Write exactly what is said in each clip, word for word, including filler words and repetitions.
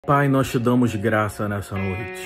Pai, nós te damos graça nessa noite.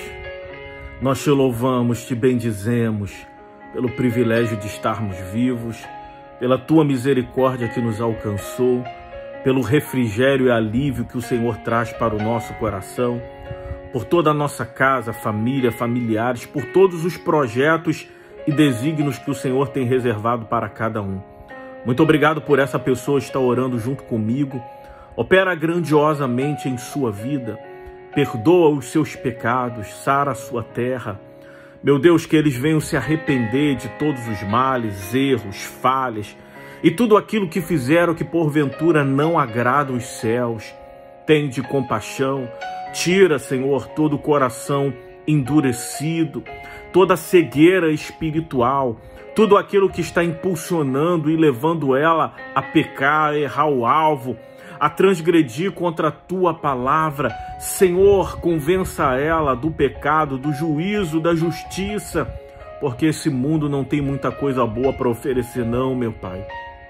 Nós te louvamos, te bendizemos pelo privilégio de estarmos vivos, pela tua misericórdia que nos alcançou, pelo refrigério e alívio que o Senhor traz para o nosso coração, por toda a nossa casa, família, familiares, por todos os projetos e desígnios que o Senhor tem reservado para cada um. Muito obrigado por essa pessoa estar orando junto comigo. Opera grandiosamente em sua vida, perdoa os seus pecados, sara a sua terra. Meu Deus, que eles venham se arrepender de todos os males, erros, falhas e tudo aquilo que fizeram que porventura não agrada os céus. Tende compaixão, tira, Senhor, todo o coração endurecido, toda cegueira espiritual, tudo aquilo que está impulsionando e levando ela a pecar, a errar o alvo, a transgredir contra a tua palavra. Senhor, convença ela do pecado, do juízo, da justiça, porque esse mundo não tem muita coisa boa para oferecer não, meu Pai.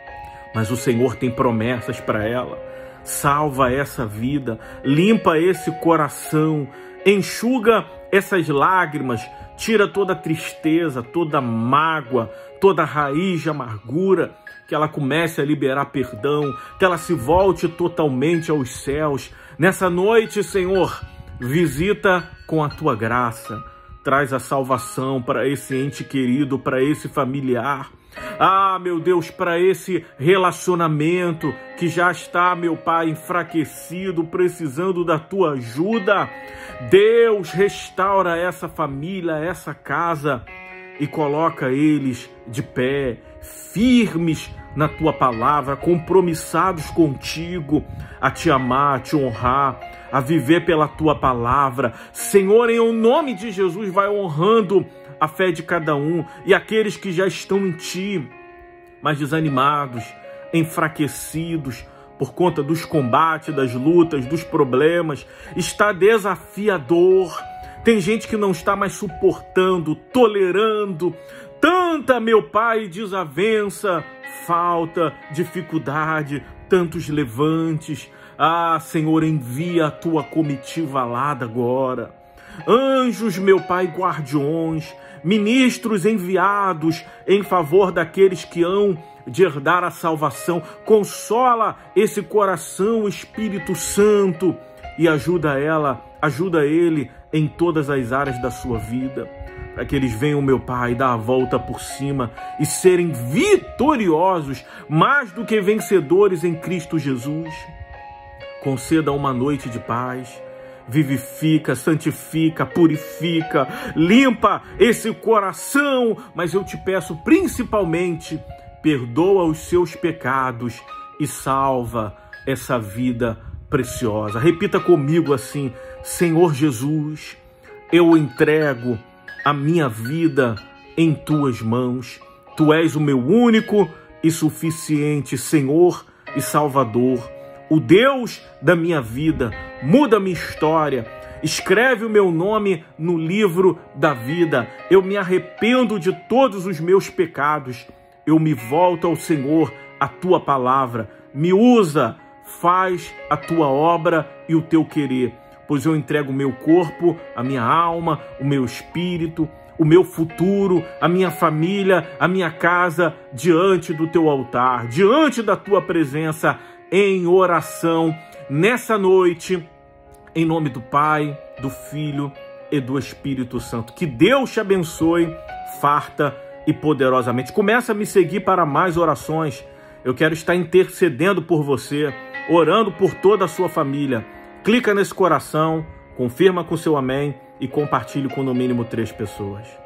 Mas o Senhor tem promessas para ela. Salva essa vida, limpa esse coração, enxuga essas lágrimas, tira toda a tristeza, toda a mágoa, toda a raiz de amargura, que ela comece a liberar perdão, que ela se volte totalmente aos céus. Nessa noite, Senhor, visita com a tua graça, traz a salvação para esse ente querido, para esse familiar. Ah, meu Deus, para esse relacionamento que já está, meu Pai, enfraquecido, precisando da tua ajuda. Deus, restaura essa família, essa casa e coloca eles de pé, firmes na tua palavra, compromissados contigo, a te amar, a te honrar, a viver pela tua palavra. Senhor, em nome de Jesus, vai honrando a fé de cada um e aqueles que já estão em ti, mas desanimados, enfraquecidos por conta dos combates, das lutas, dos problemas. Está desafiador. Tem gente que não está mais suportando, tolerando tanta, meu Pai, desavença, falta, dificuldade, tantos levantes. Ah, Senhor, envia a tua comitiva alada agora. Anjos, meu Pai, guardiões, ministros enviados em favor daqueles que hão de herdar a salvação. Consola esse coração, Espírito Santo, e ajuda ela, ajuda ele em todas as áreas da sua vida, para que eles venham, meu Pai, dar a volta por cima e serem vitoriosos, mais do que vencedores em Cristo Jesus. Conceda uma noite de paz, vivifica, santifica, purifica, limpa esse coração, mas eu te peço principalmente, perdoa os seus pecados e salva essa vida preciosa. Repita comigo assim: Senhor Jesus, eu entrego a minha vida em tuas mãos. Tu és o meu único e suficiente Senhor e Salvador, o Deus da minha vida. Muda minha história, escreve o meu nome no livro da vida. Eu me arrependo de todos os meus pecados. Eu me volto ao Senhor, a tua palavra. Me usa, faz a tua obra e o teu querer, pois eu entrego o meu corpo, a minha alma, o meu espírito, o meu futuro, a minha família, a minha casa, diante do teu altar, diante da tua presença, em oração, nessa noite, em nome do Pai, do Filho e do Espírito Santo. Que Deus te abençoe, farta e poderosamente. Começa a me seguir para mais orações. Eu quero estar intercedendo por você, orando por toda a sua família. Clica nesse coração, confirma com seu amém e compartilhe com no mínimo três pessoas.